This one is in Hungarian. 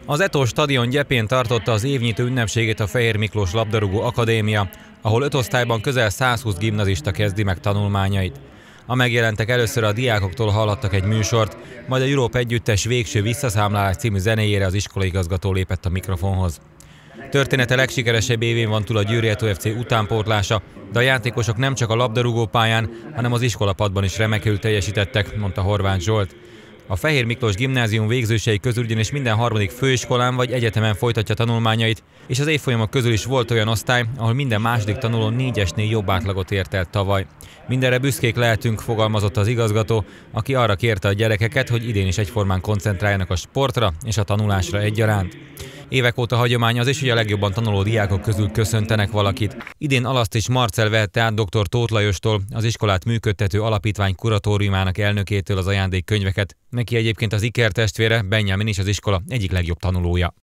Az Eto stadion gyepén tartotta az évnyitó ünnepségét a Fehér Miklós Labdarúgó Akadémia, ahol 5 osztályban közel 120 gimnazista kezdi meg tanulmányait. A megjelentek először a diákoktól hallhattak egy műsort, majd a Európa Együttes Végső Visszaszámlálás című zenéjére az iskolaigazgató lépett a mikrofonhoz. Története legsikeresebb évén van túl a Győri Eto FC utánpótlása, de a játékosok nem csak a labdarúgópályán, hanem az iskolapadban is remekül teljesítettek, mondta Horváth Zsolt. A Fehér Miklós Gimnázium végzősei közül ugyanis minden harmadik főiskolán vagy egyetemen folytatja tanulmányait, és az évfolyamok közül is volt olyan osztály, ahol minden második tanuló 4-esnél jobb átlagot ért el tavaly. Mindenre büszkék lehetünk, fogalmazott az igazgató, aki arra kérte a gyerekeket, hogy idén is egyformán koncentráljanak a sportra és a tanulásra egyaránt. Évek óta hagyomány az is, hogy a legjobban tanuló diákok közül köszöntenek valakit. Idén Alasztis Marcell vehette át dr. Tóth Lajostól, az iskolát működtető alapítvány kuratóriumának elnökétől az ajándékkönyveket. Neki egyébként az ikertestvére, Benjamin is az iskola egyik legjobb tanulója.